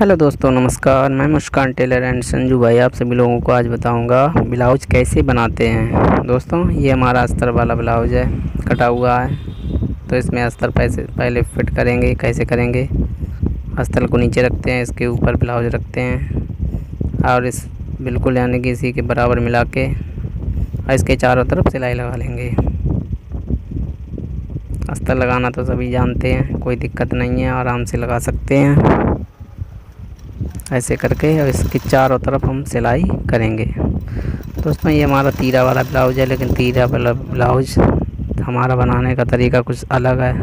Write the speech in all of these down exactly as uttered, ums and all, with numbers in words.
Hello दोस्तों, नमस्कार। मैं मुस्कान टेलर एंड संजू भाई आप सभी लोगों को आज बताऊंगा ब्लाउज कैसे बनाते हैं। दोस्तों, ये हमारा अस्तर वाला ब्लाउज है, कटा हुआ है। तो इसमें अस्तर पैसे पहले फिट करेंगे। कैसे करेंगे? अस्तर को नीचे रखते हैं, इसके ऊपर ब्लाउज रखते हैं और इस बिल्कुल यानी कि इसी के बराबर मिला के और इसके चारों तरफ सिलाई लगा लेंगे। अस्तर लगाना तो सभी जानते हैं, कोई दिक्कत नहीं है, आराम से लगा सकते हैं। ऐसे करके और इसके चारों तरफ हम सिलाई करेंगे। दोस्तों, ये हमारा तीरा वाला ब्लाउज है, लेकिन तीरा वाला ब्लाउज हमारा बनाने का तरीका कुछ अलग है।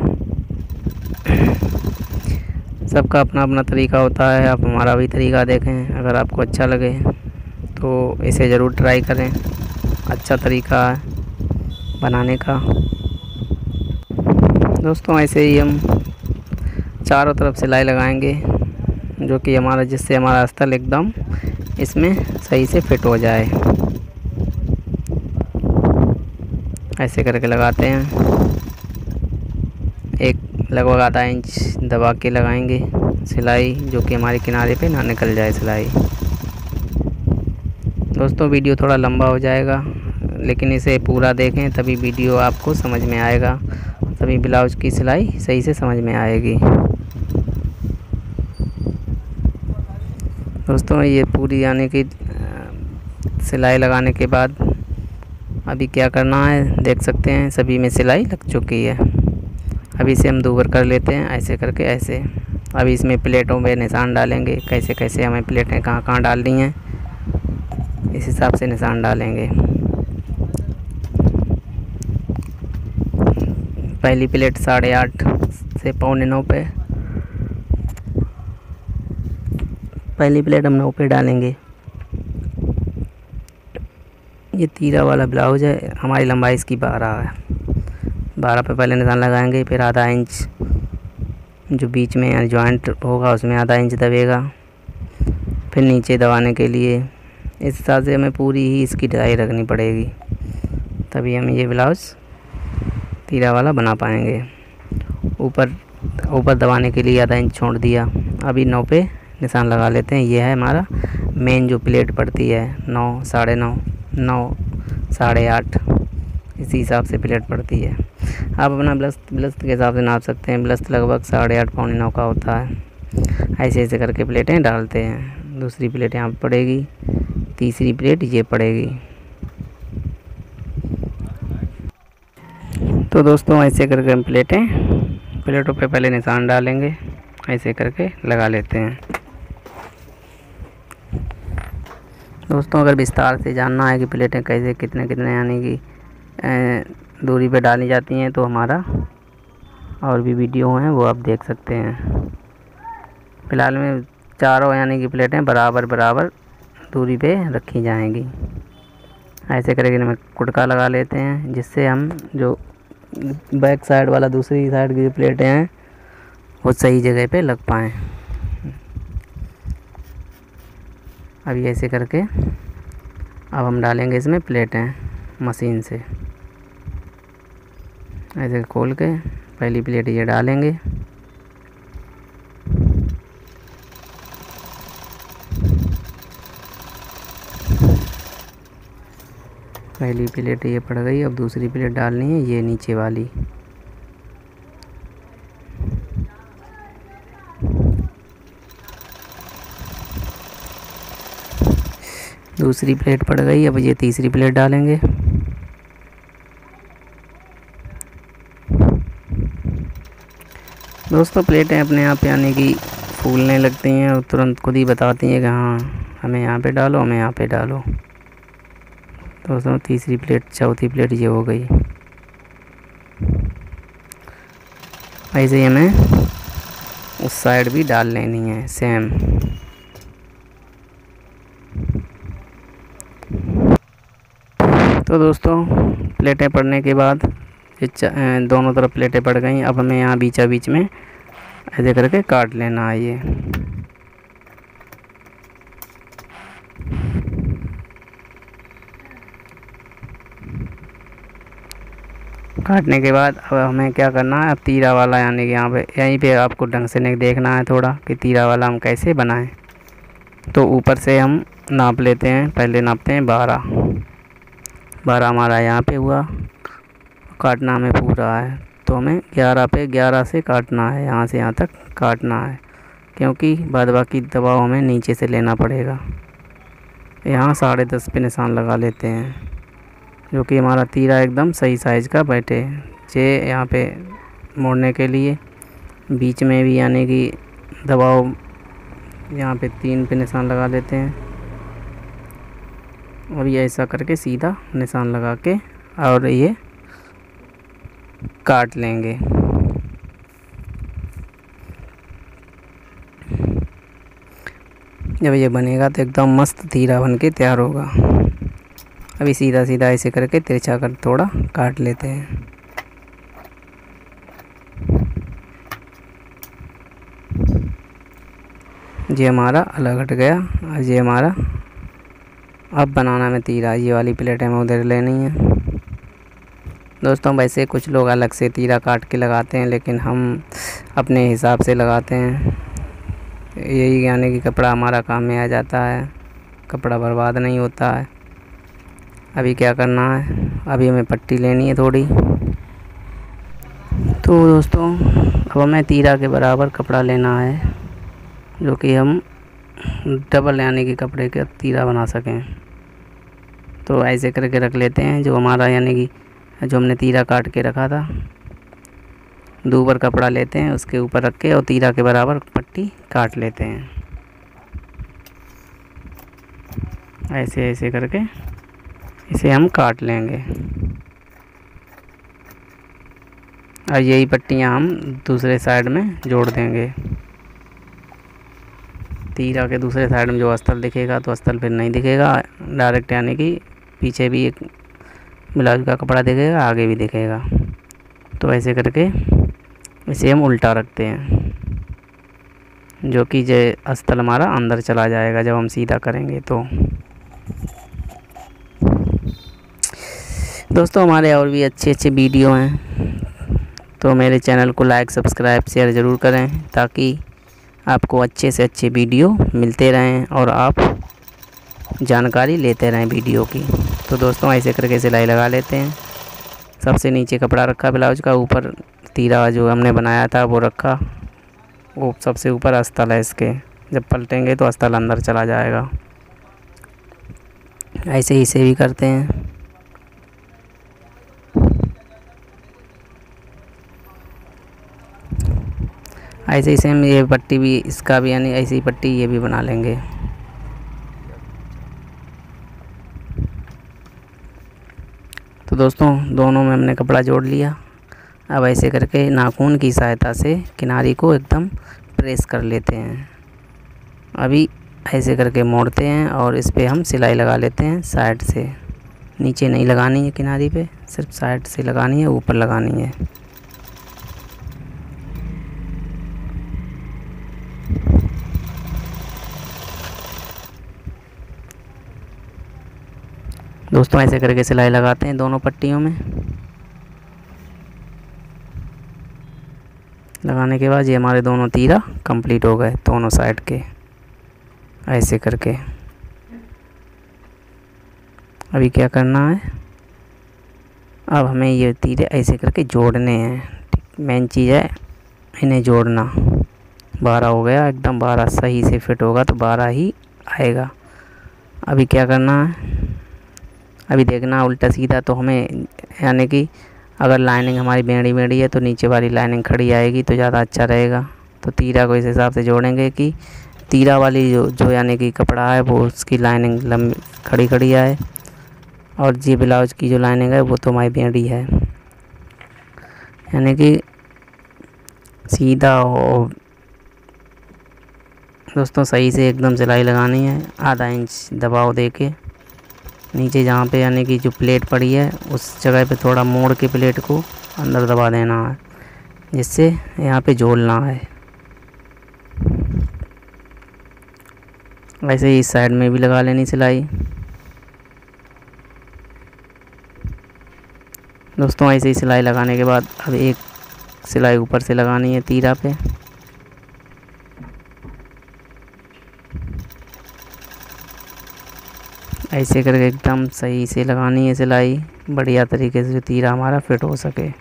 सबका अपना अपना तरीका होता है। आप हमारा भी तरीका देखें, अगर आपको अच्छा लगे तो इसे ज़रूर ट्राई करें। अच्छा तरीका है बनाने का। दोस्तों, ऐसे ही हम चारों तरफ सिलाई लगाएंगे, जो कि हमारा जिससे हमारा अस्तर एकदम इसमें सही से फिट हो जाए। ऐसे करके लगाते हैं। एक लगभग आधा इंच दबा के लगाएंगे सिलाई, जो कि हमारे किनारे पे ना निकल जाए सिलाई। दोस्तों, वीडियो थोड़ा लंबा हो जाएगा, लेकिन इसे पूरा देखें तभी वीडियो आपको समझ में आएगा, तभी ब्लाउज की सिलाई सही से समझ में आएगी। दोस्तों, ये पूरी यानी कि सिलाई लगाने के बाद अभी क्या करना है देख सकते हैं, सभी में सिलाई लग चुकी है। अभी इसे हम दूबर कर लेते हैं, ऐसे करके ऐसे। अभी इसमें प्लेटों में निशान डालेंगे, कैसे कैसे हमें प्लेटें कहाँ कहाँ डालनी हैं, इस हिसाब से निशान डालेंगे। पहली प्लेट साढ़े आठ से पौने नौ पे पहली प्लेट हम नौ पे डालेंगे। ये तीरा वाला ब्लाउज है, हमारी लंबाई इसकी बारह है। बारह पे पहले निशान लगाएंगे, फिर आधा इंच जो बीच में यानी जॉइंट होगा उसमें आधा इंच दबेगा, फिर नीचे दबाने के लिए इस हिसाब से हमें पूरी ही इसकी ढलाई रखनी पड़ेगी, तभी हम ये ब्लाउज तीरा वाला बना पाएंगे। ऊपर ऊपर दबाने के लिए आधा इंच छोड़ दिया। अभी नौ पे निशान लगा लेते हैं। ये है हमारा मेन जो प्लेट पड़ती है, नौ, साढ़े नौ, नौ, साढ़े आठ, इसी हिसाब से प्लेट पड़ती है। आप अपना ब्लस्त ब्लस्त के हिसाब से नाप सकते हैं। ब्लस्त लगभग साढ़े आठ पौने नौ का होता है। ऐसे ऐसे करके प्लेटें डालते हैं। दूसरी प्लेट यहाँ पर पड़ेगी, तीसरी प्लेट ये पड़ेगी। तो दोस्तों, ऐसे करके हम प्लेटें प्लेटों पे पहले निशान डालेंगे, ऐसे करके लगा लेते हैं। दोस्तों, अगर विस्तार से जानना है कि प्लेटें कैसे कितने कितने यानी कि दूरी पे डाली जाती हैं, तो हमारा और भी वीडियो हैं, वो आप देख सकते हैं। फ़िलहाल में चारों यानी कि प्लेटें बराबर बराबर दूरी पे रखी जाएंगी। ऐसे करके इनमें कुटका लगा लेते हैं, जिससे हम जो बैक साइड वाला दूसरी साइड की जो प्लेटें हैं वो सही जगह पे लग पाएँ। अभी ऐसे करके अब हम डालेंगे इसमें प्लेटें मशीन से। ऐसे खोल के पहली प्लेट ये डालेंगे, पहली प्लेट ये पड़ गई। अब दूसरी प्लेट डालनी है, ये नीचे वाली। दूसरी प्लेट पड़ गई। अब ये तीसरी प्लेट डालेंगे। दोस्तों, प्लेटें अपने आप यानी कि फूलने लगती हैं और तुरंत खुद ही बताती हैं कि हाँ हमें यहाँ पे डालो, हमें यहाँ पे डालो। दोस्तों, तीसरी प्लेट चौथी प्लेट ये हो गई। ऐसे ही हमें उस साइड भी डाल लेनी है सेम। तो दोस्तों, प्लेटें पड़ने के बाद दोनों तरफ प्लेटें पड़ गई। अब हमें यहाँ बीचा बीच में ऐसे करके काट लेना है। ये काटने के बाद अब हमें क्या करना है, अब तीरा वाला यानी कि यहाँ पे यहीं पे आपको ढंग से नहीं देखना है थोड़ा कि तीरा वाला हम कैसे बनाएं। तो ऊपर से हम नाप लेते हैं, पहले नापते हैं बारह बारह हमारा यहाँ पे हुआ, काटना हमें पूरा है तो हमें ग्यारह पे ग्यारह से काटना है, यहाँ से यहाँ तक काटना है, क्योंकि बाद बाकी दबाव हमें नीचे से लेना पड़ेगा। यहाँ साढ़े दस पे निशान लगा लेते हैं, जो कि हमारा तीरा एकदम सही साइज़ का बैठे। जे यहाँ पे मोड़ने के लिए बीच में भी यानी कि दबाव यहाँ पे तीन पे निशान लगा लेते हैं, और ये ऐसा करके सीधा निशान लगा के और ये काट लेंगे। जब ये बनेगा तो एकदम मस्त तीरा बन के तैयार होगा। अभी सीधा सीधा ऐसे करके तिरछा कर थोड़ा काट लेते हैं। ये हमारा अलग हट गया। और ये हमारा अब बनाना में तीरा, ये वाली प्लेट हमें उधर लेनी है। दोस्तों वैसे कुछ लोग अलग से तीरा काट के लगाते हैं, लेकिन हम अपने हिसाब से लगाते हैं। यही यानी कि कपड़ा हमारा काम में आ जाता है, कपड़ा बर्बाद नहीं होता है। अभी क्या करना है, अभी हमें पट्टी लेनी है थोड़ी। तो दोस्तों अब हमें तीरा के बराबर कपड़ा लेना है, जो कि हम डबल यानी कि कपड़े का तीरा बना सकें। तो ऐसे करके रख लेते हैं, जो हमारा यानी कि जो हमने तीरा काट के रखा था, दो बार कपड़ा लेते हैं, उसके ऊपर रख के और तीरा के बराबर पट्टी काट लेते हैं। ऐसे ऐसे करके इसे हम काट लेंगे, और यही पट्टियाँ हम दूसरे साइड में जोड़ देंगे। तीरा के दूसरे साइड में जो अस्तर दिखेगा तो अस्तर फिर नहीं दिखेगा डायरेक्ट, यानी कि पीछे भी एक ब्लाउज का कपड़ा दिखेगा, आगे भी दिखेगा। तो ऐसे करके इसे हम उल्टा रखते हैं, जो कि जो अस्तर हमारा अंदर चला जाएगा जब हम सीधा करेंगे। तो दोस्तों हमारे और भी अच्छे अच्छे वीडियो हैं, तो मेरे चैनल को लाइक सब्सक्राइब शेयर ज़रूर करें, ताकि आपको अच्छे से अच्छे वीडियो मिलते रहें और आप जानकारी लेते रहें वीडियो की। तो दोस्तों ऐसे करके सिलाई लगा लेते हैं। सबसे नीचे कपड़ा रखा ब्लाउज का, ऊपर तीरा जो हमने बनाया था वो रखा, वो सबसे ऊपर अस्तर है इसके। जब पलटेंगे तो अस्तर अंदर चला जाएगा। ऐसे ही इसे भी करते हैं। ऐसे ही सेम ये पट्टी भी, इसका भी यानी ऐसी पट्टी ये भी बना लेंगे। तो दोस्तों दोनों में हमने कपड़ा जोड़ लिया। अब ऐसे करके नाखून की सहायता से किनारी को एकदम प्रेस कर लेते हैं। अभी ऐसे करके मोड़ते हैं और इस पे हम सिलाई लगा लेते हैं साइड से। नीचे नहीं लगानी है किनारी पे, सिर्फ साइड से लगानी है, ऊपर लगानी है। दोस्तों ऐसे करके सिलाई लगाते हैं दोनों पट्टियों में। लगाने के बाद ये हमारे दोनों तीरा कंप्लीट हो गए दोनों साइड के, ऐसे करके। अभी क्या करना है, अब हमें ये तीरे ऐसे करके जोड़ने हैं। मेन चीज़ है इन्हें जोड़ना। बारह हो गया एकदम, बारह सही से फिट होगा तो बारह ही आएगा। अभी क्या करना है, अभी देखना उल्टा सीधा, तो हमें यानी कि अगर लाइनिंग हमारी बेड़ी बेड़ी है तो नीचे वाली लाइनिंग खड़ी आएगी तो ज़्यादा अच्छा रहेगा। तो तीरा को इस हिसाब से जोड़ेंगे कि तीरा वाली जो जो यानी कि कपड़ा है वो उसकी लाइनिंग लंबी खड़ी खड़ी आए, और जी ब्लाउज की जो लाइनिंग है वो तो हमारी बेड़ी है, यानी कि सीधा हो। दोस्तों सही से एकदम सिलाई लगानी है, आधा इंच दबाव देके नीचे जहाँ पे यानी कि जो प्लेट पड़ी है उस जगह पे थोड़ा मोड़ के प्लेट को अंदर दबा देना है, जिससे यहाँ पे जोड़ना है। वैसे ही इस साइड में भी लगा लेनी सिलाई। दोस्तों ऐसे ही सिलाई लगाने के बाद अब एक सिलाई ऊपर से लगानी है तीरा पे। ऐसे करके एकदम सही से लगानी है सिलाई, बढ़िया तरीके से, जो तीरा हमारा फिट हो सके।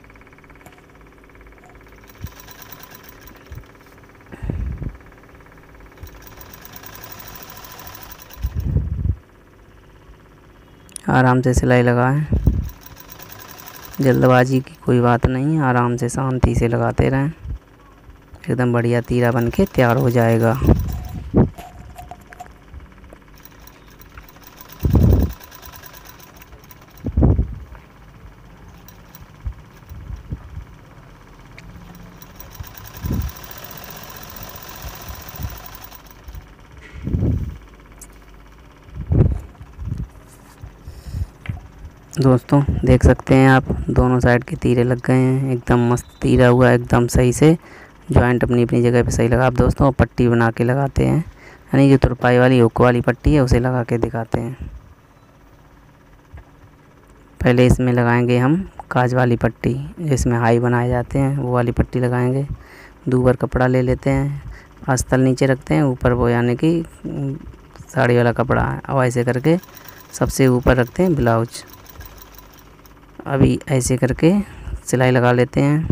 आराम से सिलाई लगाएं, जल्दबाजी की कोई बात नहीं है, आराम से शांति से लगाते रहें, एकदम बढ़िया तीरा बन के तैयार हो जाएगा। दोस्तों देख सकते हैं आप, दोनों साइड के तीरे लग गए हैं, एकदम मस्त तीरा हुआ, एकदम सही से जॉइंट अपनी अपनी जगह पे सही लगा। आप दोस्तों पट्टी बना के लगाते हैं, यानी जो तुरपाई वाली हुक वाली पट्टी है उसे लगा के दिखाते हैं। पहले इसमें लगाएंगे हम काज वाली पट्टी, जिसमें हाई बनाए जाते हैं, वो वाली पट्टी लगाएंगे। दूबर कपड़ा ले लेते हैं, अस्तर नीचे रखते हैं, ऊपर वो यानी कि साड़ी वाला कपड़ा है, और ऐसे करके सबसे ऊपर रखते हैं ब्लाउज। अभी ऐसे करके सिलाई लगा लेते हैं।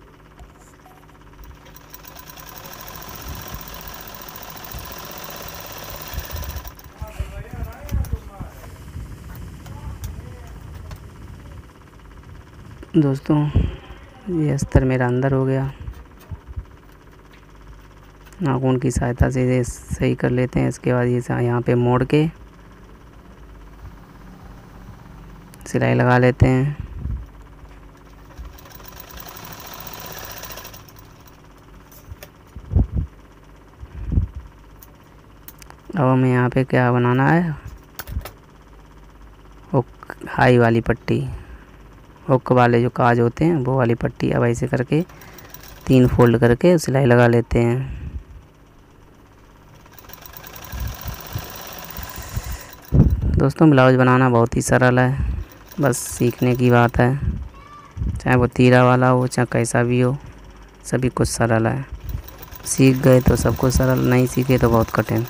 दोस्तों ये अस्तर मेरा अंदर हो गया, नाखून की सहायता से ये सही कर लेते हैं। इसके बाद ये यहाँ पे मोड़ के सिलाई लगा लेते हैं। अब हमें यहाँ पे क्या बनाना है, हुक हाई वाली पट्टी, हुक वाले जो काज होते हैं वो वाली पट्टी। अब ऐसे करके तीन फोल्ड करके सिलाई लगा लेते हैं। दोस्तों ब्लाउज बनाना बहुत ही सरल है, बस सीखने की बात है, चाहे वो तीरा वाला हो चाहे कैसा भी हो, सभी कुछ सरल है। सीख गए तो सब कुछ सरल, नहीं सीखे तो बहुत कठिन।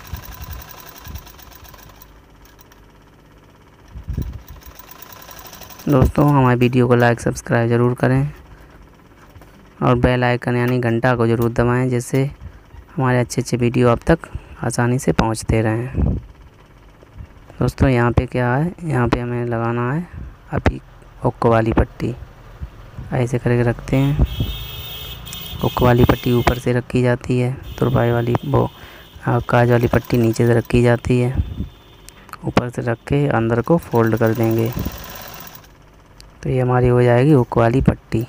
दोस्तों हमारे वीडियो को लाइक सब्सक्राइब ज़रूर करें और बेल आइकन यानी घंटा को ज़रूर दबाएं, जिससे हमारे अच्छे अच्छे वीडियो आप तक आसानी से पहुंचते रहें। दोस्तों यहाँ पे क्या है, यहाँ पे हमें लगाना है अभी हुक वाली पट्टी। ऐसे करके रखते हैं, हुक वाली पट्टी ऊपर से रखी जाती है, तुरपाई वाली वो काज वाली पट्टी नीचे से रखी जाती है। ऊपर से रख के अंदर को फोल्ड कर देंगे, तो ये हमारी हो जाएगी हुक वाली पट्टी।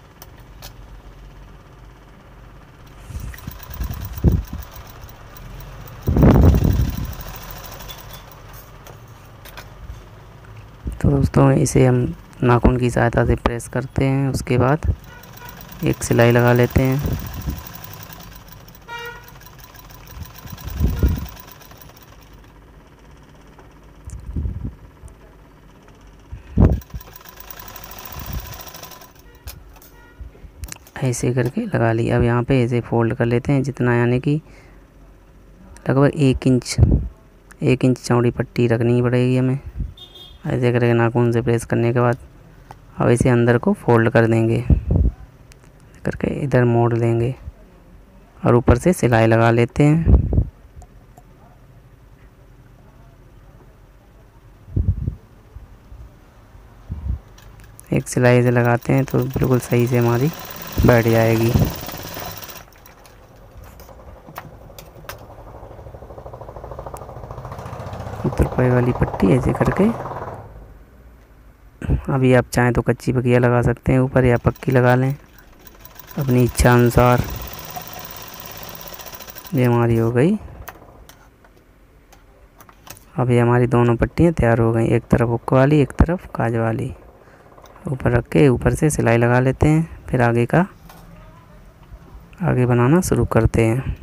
तो दोस्तों इसे हम नाखून की सहायता से प्रेस करते हैं, उसके बाद एक सिलाई लगा लेते हैं। ऐसे करके लगा ली। अब यहाँ पे ऐसे फोल्ड कर लेते हैं, जितना यानी कि लगभग एक इंच एक इंच चौड़ी पट्टी रखनी पड़ेगी हमें। ऐसे करके नाखून से प्रेस करने के बाद अब इसे अंदर को फोल्ड कर देंगे, करके इधर मोड़ देंगे और ऊपर से सिलाई लगा लेते हैं। एक सिलाई से लगाते हैं तो बिल्कुल सही से हमारी बैठ जाएगी। तुरपाई वाली पट्टी ऐसे करके, अभी आप चाहें तो कच्ची बगिया लगा सकते हैं ऊपर, या पक्की लगा लें अपनी इच्छा अनुसार। ये हमारी हो गई। अब ये हमारी दोनों पट्टियाँ तैयार हो गई, एक तरफ हुक वाली एक तरफ काज वाली। ऊपर रख के ऊपर से सिलाई लगा लेते हैं, फिर आगे का आगे बनाना शुरू करते हैं।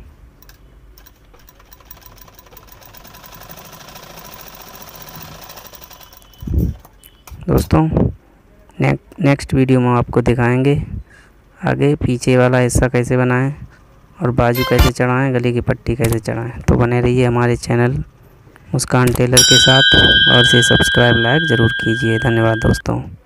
दोस्तों नेक नेक्स्ट वीडियो में आपको दिखाएंगे आगे पीछे वाला हिस्सा कैसे बनाएं और बाजू कैसे चढ़ाएं, गले की पट्टी कैसे चढ़ाएं। तो बने रहिए हमारे चैनल मुस्कान टेलर के साथ और इसे सब्सक्राइब लाइक ज़रूर कीजिए। धन्यवाद दोस्तों।